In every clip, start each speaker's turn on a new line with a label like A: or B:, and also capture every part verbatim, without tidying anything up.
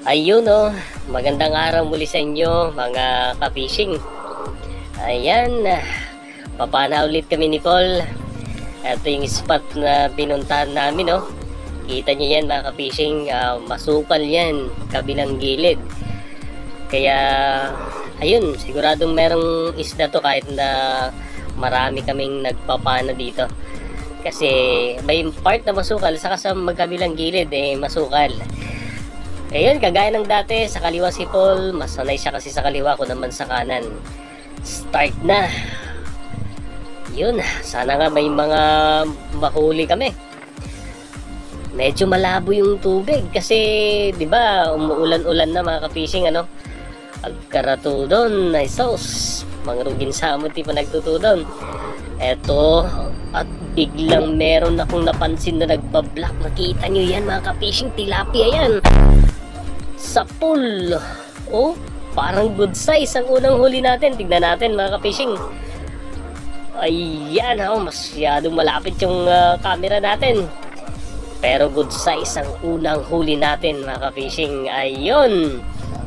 A: Ayun oh, magandang araw muli sa inyo mga ka-fishing. Ayan, papana ulit kami ni Paul. Ito yung spot na pinuntahan namin oh. Kita nyo yan mga ka-fishing, uh, masukal yan, kabilang gilid. Kaya, ayun, siguradong merong isda to kahit na marami kaming nagpapana dito. Kasi may part na masukal, saka sa magkabilang gilid eh masukal. Ayun, kagaya ng dati, sa kaliwa si Paul, masanay siya kasi sa kaliwa, ko naman sa kanan. Start na. Yun, sana nga may mga mahuli kami. Medyo malabo yung tubig kasi, di ba, umuulan-ulan na mga ka-fishing, ano? Agkaratudon, ay sauce. Mangrugin sa amot, di pa nagtutudon. Eto, at biglang meron akong napansin na nagpa-block. Nakita nyo yan mga ka-fishing, tilapia yan. Sa pool. Oh, parang good size ang unang huli natin. Tignan natin mga ka-fishing. Ayan, oh, masyadong malapit yung uh, camera natin. Pero good size ang unang huli natin mga ka-fishing. Ayun.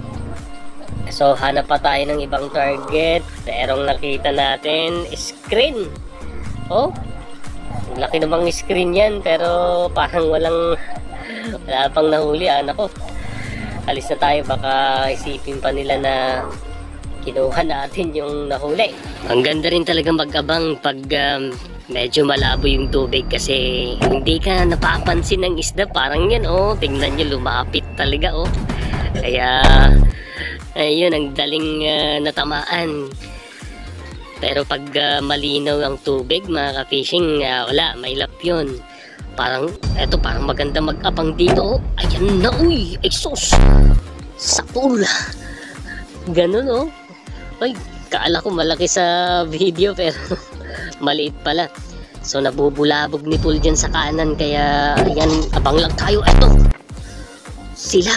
A: So hanap pa tayo ng ibang target. Pero nakita natin screen. Oh, laki namang screen yan. Pero parang walang wala pang nahuli. Anak ko, alis na tayo, baka isipin pa nila na kinuha natin yung nahuli. Ang ganda rin talaga mag-abang pag um, medyo malabo yung tubig kasi hindi ka napapansin ng isda. Parang yan oh, tingnan nyo, lumapit talaga oh. Kaya ayun, ang daling uh, natamaan. Pero pag uh, malinaw ang tubig mga ka-fishing, uh, wala, may lap yun. Parang, eto parang maganda mag-abang dito. Ayan na, uy, ay sus, sa pool. Ganun oh. Ay, kaala ko malaki sa video pero maliit pala. So nabubulabog ni Paul dyan sa kanan. Kaya, ayan, abang lang tayo. Eto, silap.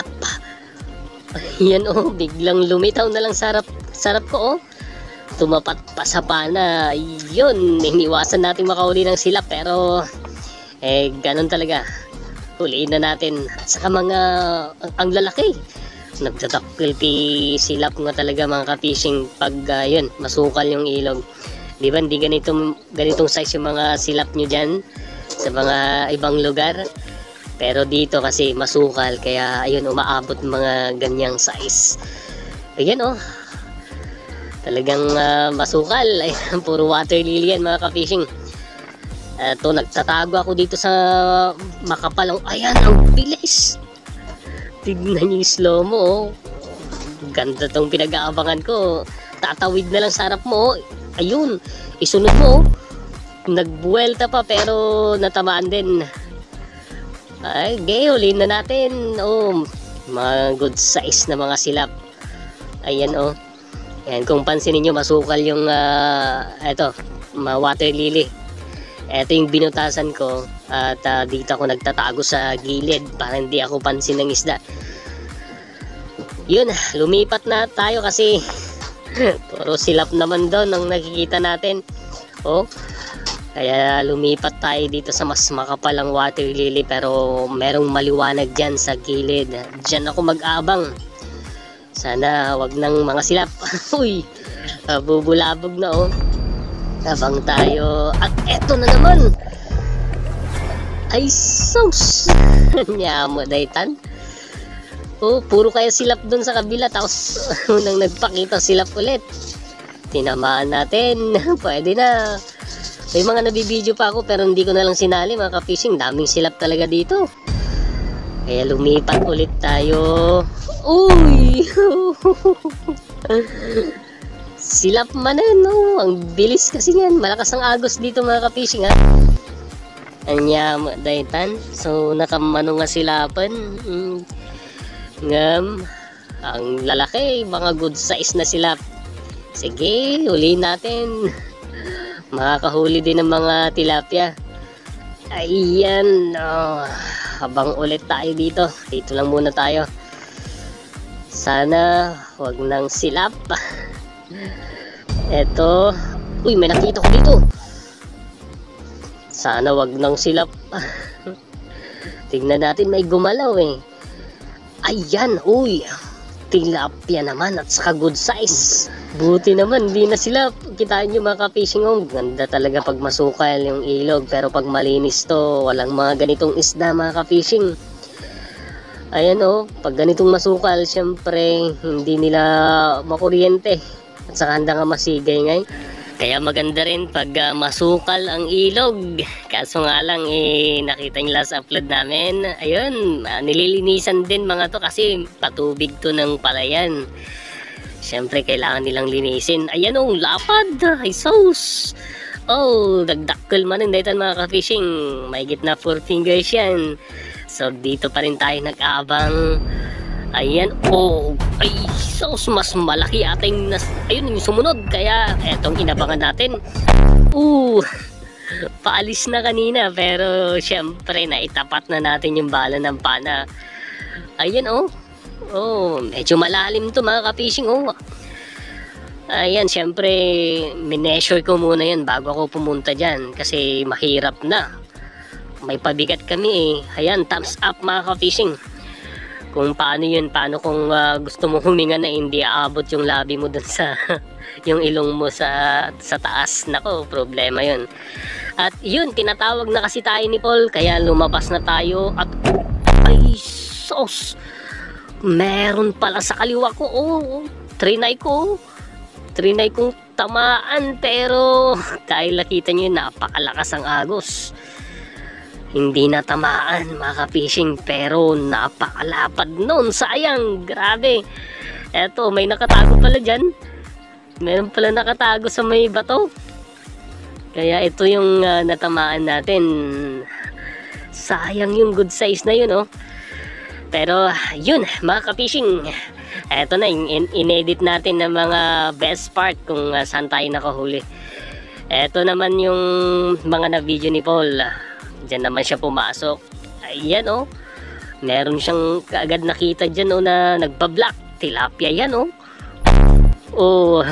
A: Ayan oh, biglang lumitaw na lang sarap, sarap ko oh. Tumapat pa sa pana. Yun, iniwasan natin makauli ng silap pero eh ganun talaga, huliin na natin. Saka mga ang, ang lalaki, nagtatakilti silap nga talaga mga ka-fishing pag uh, yun, masukal yung ilog. Di ba hindi ganitong, ganitong size yung mga silap nyo dyan sa mga ibang lugar, pero dito kasi masukal kaya ayun, umaabot mga ganyang size. Ayan oh, talagang uh, masukal. Ayan, puro water lily yan mga ka-fishing. Eto, nagtatago ako dito sa makapalang. Ayan, ang bilis. Tignan yung slow mo oh. Ganda tong pinag-aabangan ko. Tatawid na lang sa harap mo oh. Ayun, isunod mo oh. Nagbuwelta pa pero natamaan din. Ay, okay, huliin na natin. Oh, mga good size na mga silap. Ayan oh. Ayan, kung pansinin nyo, masukal yung uh, eto, mga water lily. Ito yung binutasan ko at uh, dito ako nagtatago sa gilid para hindi ako pansin ng isda. Yun, lumipat na tayo kasi puro silap naman doon ang nakikita natin. Oh, kaya lumipat tayo dito sa mas makapalang water lily pero merong maliwanag dyan sa gilid. Dyan ako mag-abang. Sana wag ng mga silap. Uy, uh, bubulabog na oh. Abang tayo. At eto na naman. Ay sus. Nyamo daytan. Oh, puro kaya silap dun sa kabila. Tapos unang nagpakita silap ulit. Tinamaan natin. Pwede na. May mga nabibideo pa ako pero hindi ko na lang sinali mga ka-fishing. Daming silap talaga dito. Kaya lumipat ulit tayo. Uy. Silap man eh, no? Ang bilis kasi yan. Malakas ang agos dito mga ka-fishing ha. Anyam daytan. So nakamano nga silapan. Mm. Ngam. Ang lalaki, mga good size na silap. Sige, ulihin natin. Makakahuli din ng mga tilapia. Ayan. Oh. Habang ulit tayo dito. Dito lang muna tayo. Sana wag nang silap. Eto, uy, may nakita ko dito. Sana wag nang silap. Tingnan natin, may gumalaw eh. Ayan, uy, tilapia naman at saka good size. Buti naman, di na sila, kitain nyo mga ka-fishing, oh, ganda talaga pag masukal yung ilog. Pero pag malinis to, walang mga ganitong isda mga ka-fishing. Ayan oh, pag ganitong masukal, syempre hindi nila makuryente at saka handa nga masigay ngay. Kaya maganda rin pag uh, masukal ang ilog. Kaso nga lang eh, nakita nyo last upload namin, ayun, uh, nililinisan din mga to kasi patubig to ng palayan. Syempre kailangan nilang linisin. Ayan oh, lapad, ay sauce. Oh, dagdakkel man din dito mga ka-fishing. May gitna four fingers yan. So dito pa rin tayo nag-aabang. Ayan, oh, ay sauce, mas malaki ating nas ayun yung sumunod. Kaya etong inabangan natin. Uh, paalis na kanina pero syempre naitapat na natin yung bala ng pana. Ayan oh. Oh, medyo malalim to mga ka-fishing oh. Ayan, syempre mineasure ko muna yan bago ako pumunta dyan kasi mahirap na. May pabigat kami eh. Ayan, thumbs up mga ka-fishing. Kung paano yun, paano kung uh, gusto mo huminga na hindi aabot yung labi mo dun sa yung ilong mo sa sa taas. Nako, problema yun. At yun, tinatawag na kasi tayo ni Paul kaya lumabas na tayo at ay sos, meron pala sa kaliwa ko. Oh, trinay ko. Trinay kong tamaan pero dahil nakita nyo napakalakas ang agos. Hindi na tamaan mga ka-fishing pero napakalapad nun, sayang, grabe. Eto, may nakatago pala dyan. Meron pala nakatago sa may bato. Kaya ito yung uh, natamaan natin. Sayang yung good size na yun oh. Pero yun mga ka-fishing, eto na, in inedit natin ng mga best part kung uh, saan tayo nakahuli. Eto naman yung mga na video ni Paul. Diyan naman siya pumasok. Ayan oh. Meron siyang kaagad nakita dyan oh na nagpa-black. Tilapia yan oh. Oh.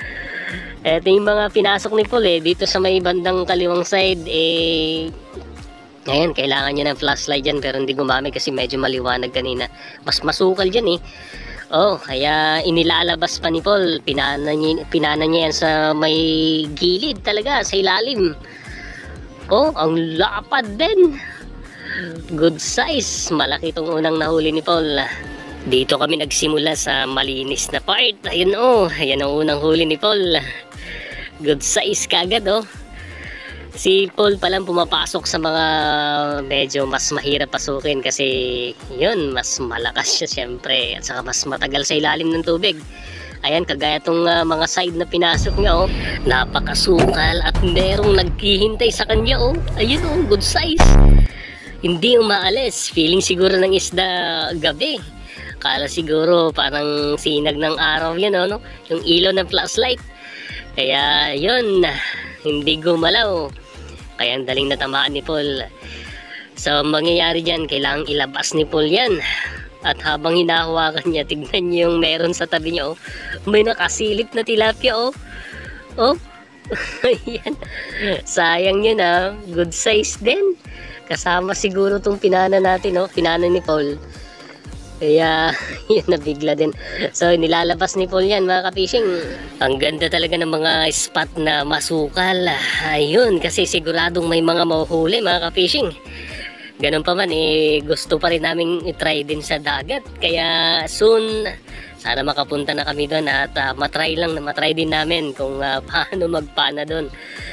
A: Eto yung mga pinasok ni Paul eh. Dito sa may bandang kaliwang side eh. Ngayon kailangan niya ng flashlight dyan pero hindi gumamit kasi medyo maliwanag kanina. Mas masukal dyan eh. Oh, kaya inilalabas pa ni Paul. Pinana niya, pinana niya yan sa may gilid talaga, sa ilalim. Oh, ang lapad din. Good size. Malaki itong unang nahuli ni Paul. Dito kami nagsimula sa malinis na part. Ayun oh, ayan ang unang huli ni Paul. Good size kagad oh. Si Paul palang pumapasok sa mga medyo mas mahirap pasukin kasi yun, mas malakas siya syempre at saka mas matagal sa ilalim ng tubig. Ayan, kagaya tong uh, mga side na pinasok niya oh. Napakasukal at merong naghihintay sa kanya oh. Ayun oh, good size. Hindi umaalis. Feeling siguro ng isda gabi. Kala siguro parang sinag ng araw yan oh, no? Yung ilaw ng flashlight. Kaya yun, hindi gumalaw. Kaya ang daling natamaan ni Paul. So mangyayari dyan, kailangang ilabas ni Paul yan. At habang hinahawakan niya, tignan niyo yung meron sa tabi niya oh. May nakasilip na tilapia oh. Oh. Ayan. Sayang yun ah. Good size din. Kasama siguro tong pinana natin oh. Pinana ni Paul. Kaya yun, nabigla din. So nilalabas ni Paul yan mga ka-fishing. Ang ganda talaga ng mga spot na masukal. Ayun, kasi siguradong may mga mahuhuli mga ka-fishing. Ganun pa man eh, gusto pa rin namin i-try din sa dagat. Kaya soon sana makapunta na kami doon at uh, matry lang na matry din namin kung uh, paano magpana doon.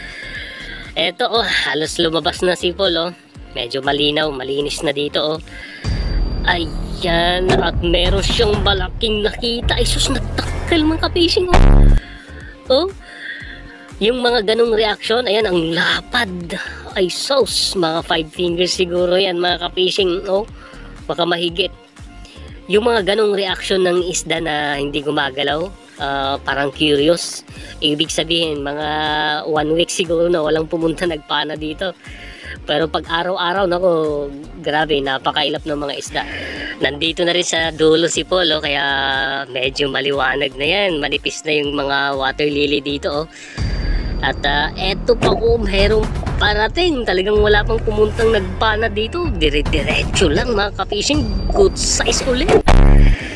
A: Eto oh, halos lumabas na si Paul oh. Medyo malinaw, malinis na dito oh. Ayan, at meron siyang malaking nakita. Ay sus, nagtakal mga ka-fishing oh. Oh, yung mga ganong reaksyon, ayan, ang lapad. Ay sauce, mga five fingers siguro yan mga ka-fishing oh. Baka mahigit. Yung mga ganong reaksyon ng isda na hindi gumagalaw, uh, parang curious. Ibig sabihin, mga one week siguro na walang pumunta nagpana dito. Pero pag araw-araw, nako, grabe, napakailap ng mga isda. Nandito na rin sa dulo si Paul, oh, kaya medyo maliwanag na yan. Manipis na yung mga water lily dito, oh. At uh, eto pa ko, merong parating. Talagang wala pang pumuntang nagpana dito. Dire-diretso lang mga ka-fishing. Good size ulit.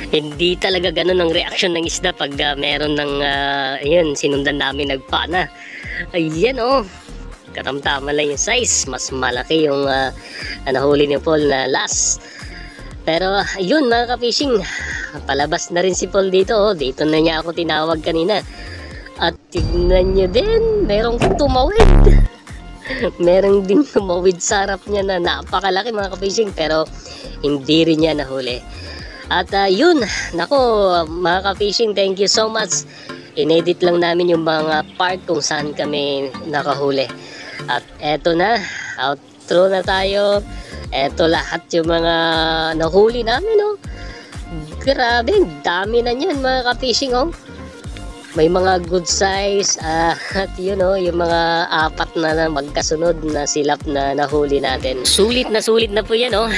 A: Hindi talaga ganun ang reaksyon ng isda pag uh, meron ng uh, ayun, sinundan namin nagpana. Ayan oh, katamtama lang yung size, mas malaki yung uh, nahuli ni Paul na last. Pero ayun mga ka-fishing, palabas na rin si Paul dito oh. Dito na niya ako tinawag kanina. At tignan nyo din, merong tumawid. Merong din tumawid sa harap niya na napakalaki mga ka-fishing, pero hindi rin niya nahuli. At uh, yun, nako mga ka-fishing, thank you so much. Inedit lang namin yung mga part kung saan kami nakahuli. At eto na, outro na tayo. Eto lahat yung mga nahuli namin oh. Grabe, dami na yan mga ka-fishing oh. May mga good size uh, at yun oh, yung mga apat na, na magkasunod na silap na nahuli natin. Sulit na sulit na po yan oh.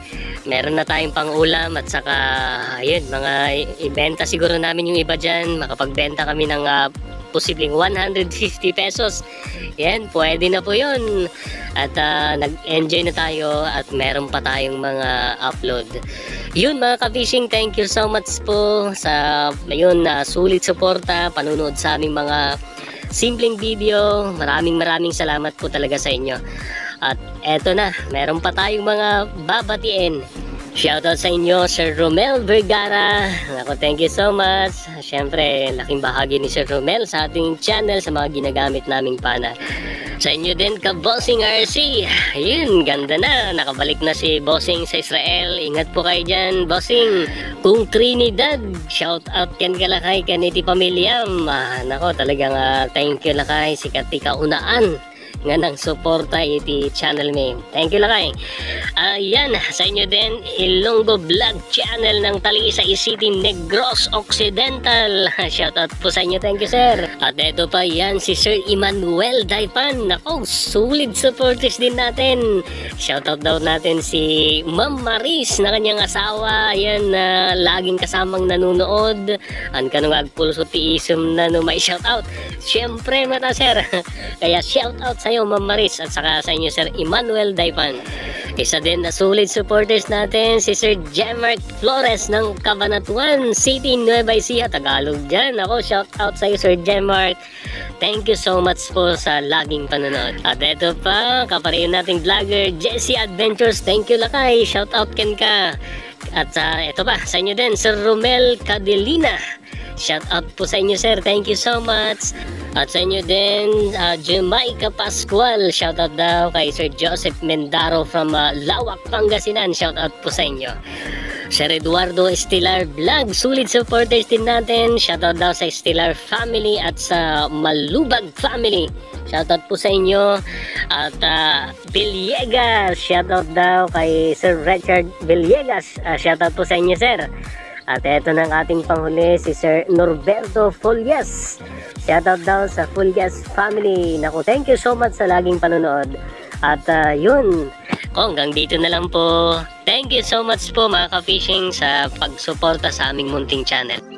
A: Meron na tayong pang-ulam at saka ayun, mga ibenta siguro namin yung iba dyan. Makapagbenta kami ng uh, posibleng one hundred fifty pesos. Yan, pwede na po yun. At uh, nag-enjoy na tayo at meron pa tayong mga upload. Yun mga ka-fishing, thank you so much po sa ayun, uh, sulit suporta, panunood sa aming mga simpleng video. Maraming maraming salamat po talaga sa inyo. At eto na, meron pa tayong mga babatiin. Shoutout sa inyo, Sir Romel Vergara. Ako, thank you so much. Siyempre, laking bahagi ni Sir Romel sa ating channel sa mga ginagamit naming pana. Sa inyo din ka Bossing R C. Ayun, ganda na. Nakabalik na si Bossing sa Israel. Ingat po kayo dyan, Bossing. Kung Trinidad, shoutout yan ka lakay kaniti pamilyam. Ah, nako, talagang uh, thank you lakay. Sikat ti kaunaan nga nang suporta iti channel me. Thank you lakay. Ayan, uh, sa inyo din Ilonggo Vlog Channel ng Talisay City, Negros Occidental. Shoutout po sa inyo, thank you sir. At eto pa yan si Sir Emmanuel Daipan. Nako, solid supporters din natin. Shoutout daw natin si Ma'am Maris na kanyang asawa. Ayan, na uh, laging kasamang nanonood. Ang kanong agpulso ti isum na no may shoutout. Siyempre mata sir. Kaya shoutout sa iyo Ma'am Maris at saka sa inyo Sir Emmanuel Daipan. Isa din na solid supporters natin si Sir Jemark Flores ng Cabanatuan City, Nueva Ecija, Tagalog dyan. Ako, shout out sa iyo Sir Jemark. Thank you so much po sa laging panonood. At eto pa, kapareho nating vlogger Jessie Adventures. Thank you lakay, shout out ken ka. At uh, eto pa, sa inyo din Sir Romel Cadelina. Shout out po sa inyo sir, thank you so much. At sa inyo din uh, Jamaica Pascual, shout out daw kay Sir Joseph Mendaro from uh, Lawak, Pangasinan. Shout out po sa inyo. Sir Eduardo Estelar Vlog, sulit supporters din natin. Shout out daw sa Estelar family at sa Malubag family. Shout out po sa inyo. At uh, Villegas, shout out daw kay Sir Richard Villegas. Uh, shout out po sa inyo sir. At eto ng ating panghuli si Sir Norberto Fulgas. Shoutout daw sa Fulgas family. Naku, thank you so much sa laging panonood. At uh, yun, hanggang dito na lang po. Thank you so much po mga ka-fishing sa pagsuporta sa aming munting channel.